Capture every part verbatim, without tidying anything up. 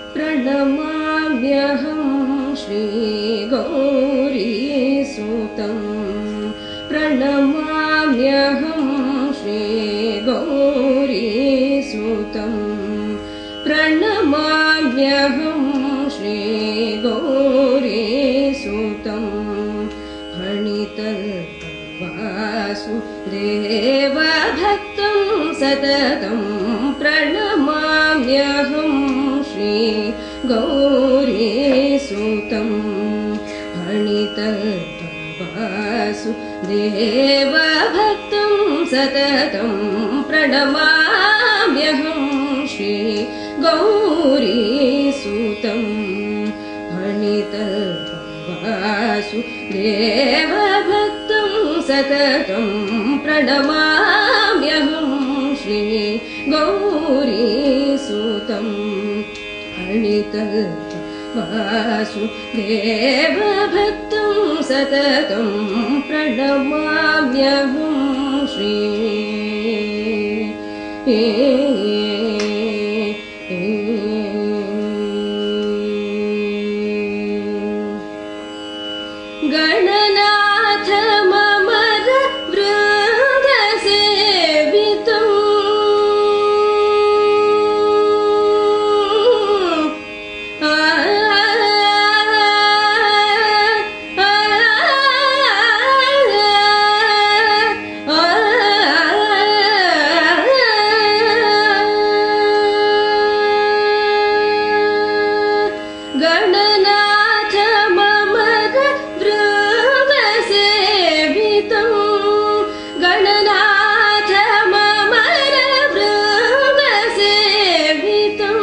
प्रणमाम्यहं श्रीगौरीसुतं प्रणमाम्यहं श्रीगौरीसुतं प्रणमाम्यहं श्रीगौरीसुतं फणितल्पवासुदेवभक्तं सततं प्रणमाम्यहं श्रीगौरीसुतं फणितल्पवासुदेवभक्तं सततं प्रणमाम्यहं श्रीगौरीसुतं फणितल्पवासुदेवभक्तं सततं प्रणमाम्यहं श्रीगौरीसुतं फणितल्पवासुदेवभक्तं सततं प्रणमाम्यहं श्री गणनाथ ममर वृन्दसेवितं गणनाथ ममर वृन्दसेवितं गणनाथ ममर वृन्दसेवितं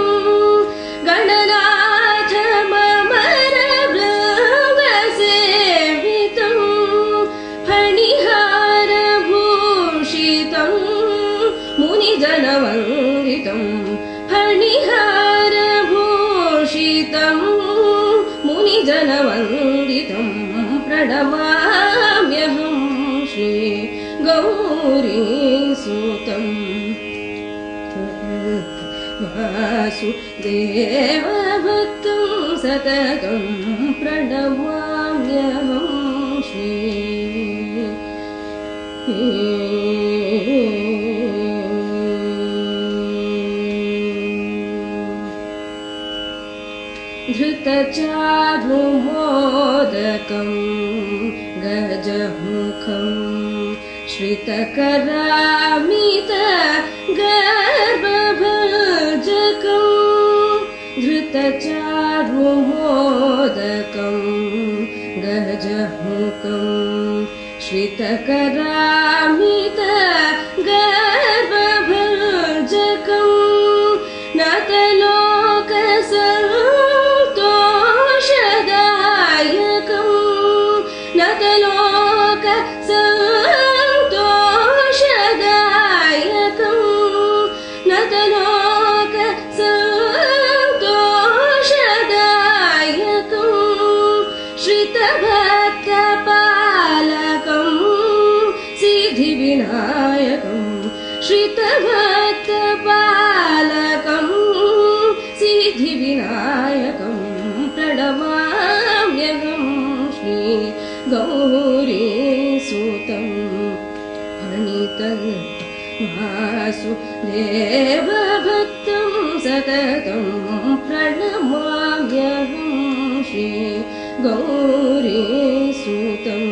गणनाथ ममर वृन्दसेवितं फणिहारभूषितं मुनिजनवन्दितं फणिहारभूषितं मुनिजनवन्दितं प्रणमाम्यहं श्रीगौरीसुतं वासुदेवभक्तं सततं प्रणमाम्यहं श्री धृतचारुमोदकं गजमुखं श्रितकरामितगर्भभञ्जकं धृतचारुमोदकं गजमुखं श्रितकरामितगर्भभञ्जकं नतलोकसन्तोषदायकं नतलोकसन्तोषदायकं नतलोकसन्तोषदायकं श्रितभक्तपालकं सिद्धिविनायकं श्रितभक्तपालकं सिद्धिविनायकं प्रणमाम्यहं श्रीगौरीसुतं फणितल्पवासुदेवभक्तं सततं प्रणमाम्यहं श्रीगौरीसुतं